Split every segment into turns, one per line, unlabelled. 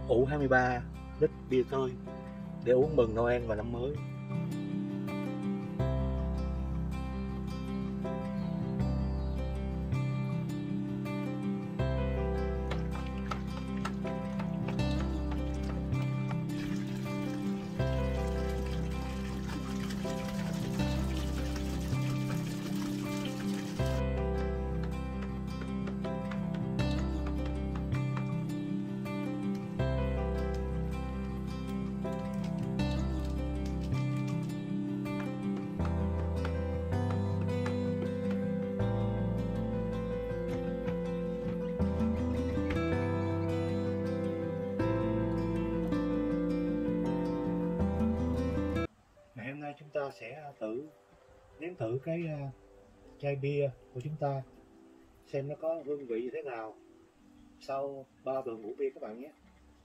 ủ 23 lít bia tươi để uống mừng Noel và năm mới. Ngày hôm nay chúng ta sẽ nếm thử cái chai bia của chúng ta, xem nó có hương vị như thế nào sau 3 tuần ngủ bia các bạn nhé.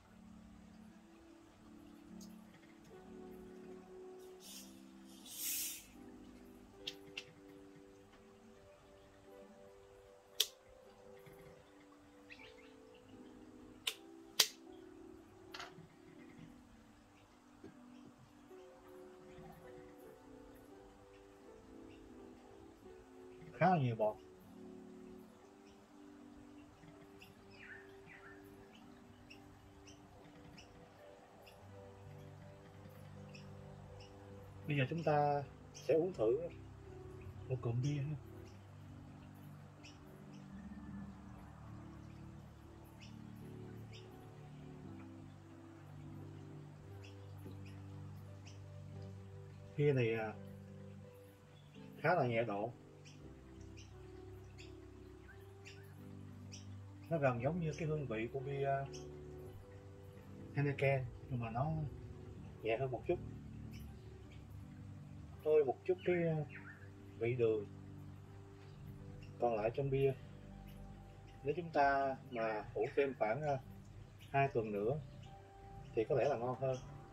Khá là nhiều bọt. Bây giờ chúng ta sẽ uống thử một cụm bia ha. Bia này khá là nhẹ độ, nó gần giống như cái hương vị của bia Heineken, nhưng mà nó nhẹ hơn một chút, thôi một chút cái vị đường còn lại trong bia. Nếu chúng ta mà ủ thêm khoảng 2 tuần nữa thì có lẽ là ngon hơn.